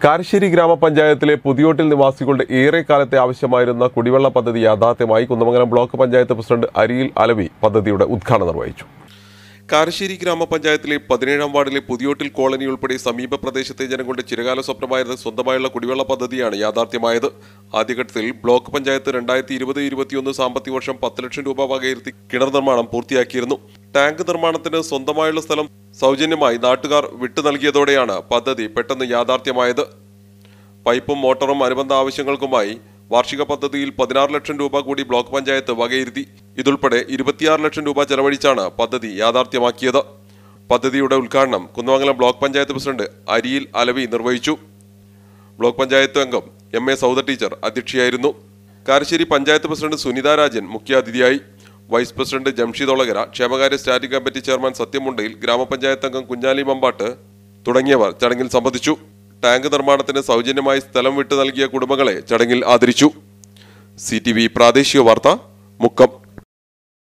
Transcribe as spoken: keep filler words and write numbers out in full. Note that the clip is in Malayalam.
കാരശ്ശേരി ഗ്രാമപഞ്ചായത്തിലെ പുതിയോട്ടിൽ നിവാസികളുടെ ഏറെക്കാലത്തെ ആവശ്യമായിരുന്ന കുടിവെള്ള പദ്ധതി യാഥാർത്ഥ്യമായി. കുന്നമംഗലം ബ്ലോക്ക് പഞ്ചായത്ത് പ്രസിഡന്റ് അരിയിൽ അലവി പദ്ധതിയുടെ ഉദ്ഘാടനം നിർവഹിച്ചു. കാരശ്ശേരി ഗ്രാമപഞ്ചായത്തിലെ പതിനേഴാം വാർഡിലെ പുതിയോട്ടിൽ കോളനി ഉൾപ്പെടെ സമീപ പ്രദേശത്തെ ജനങ്ങളുടെ ചിരകാല സ്വപ്നമായിരുന്ന സ്വന്തമായുള്ള കുടിവെള്ള പദ്ധതിയാണ് യാഥാർത്ഥ്യമായത്. ആദ്യഘട്ടത്തിൽ ബ്ലോക്ക് പഞ്ചായത്ത് രണ്ടായിരത്തി ഇരുപത് ഇരുപത്തിയൊന്ന് സാമ്പത്തിക വർഷം പത്ത് ലക്ഷം രൂപ വകയിരുത്തി കിണർ നിർമ്മാണം പൂർത്തിയാക്കിയിരുന്നു. ടാങ്ക് നിർമ്മാണത്തിന് സ്വന്തമായുള്ള സ്ഥലം സൗജന്യമായി നാട്ടുകാർ വിട്ടു നൽകിയതോടെയാണ് പദ്ധതി പെട്ടെന്ന് യാഥാർത്ഥ്യമായത്. പൈപ്പും മോട്ടറും അനുബന്ധ ആവശ്യങ്ങൾക്കുമായി വാർഷിക പദ്ധതിയിൽ പതിനാറ് ലക്ഷം രൂപ കൂടി ബ്ലോക്ക് പഞ്ചായത്ത് വകയിരുത്തി. ഇതുൾപ്പെടെ ഇരുപത്തിയാറ് ലക്ഷം രൂപ ചെലവഴിച്ചാണ് പദ്ധതി യാഥാർത്ഥ്യമാക്കിയത്. പദ്ധതിയുടെ ഉദ്ഘാടനം കുന്നമംഗലം ബ്ലോക്ക് പഞ്ചായത്ത് പ്രസിഡന്റ് അരിയിൽ അലവി നിർവഹിച്ചു. ബ്ലോക്ക് പഞ്ചായത്ത് അംഗം എം എ സൗദ ടീച്ചർ അധ്യക്ഷയായിരുന്നു. കാരശ്ശേരി പഞ്ചായത്ത് പ്രസിഡന്റ് സുനിത രാജൻ മുഖ്യാതിഥിയായി. വൈസ് പ്രസിഡന്റ് ജംഷീദ് ഒളകര, ക്ഷേമകാര്യ സ്റ്റാൻഡിംഗ് കമ്മിറ്റി ചെയർമാൻ സത്യമുണ്ടയിൽ, ഗ്രാമപഞ്ചായത്ത് അംഗം കുഞ്ഞാലി മമ്പാട്ട് തുടങ്ങിയവർ ചടങ്ങിൽ സംബന്ധിച്ചു. ടാങ്ക് നിർമ്മാണത്തിന് സൗജന്യമായി സ്ഥലം വിട്ടു നൽകിയ കുടുംബങ്ങളെ ചടങ്ങിൽ ആദരിച്ചു. സി ടി വി പ്രാദേശിക വാർത്ത മുക്കം.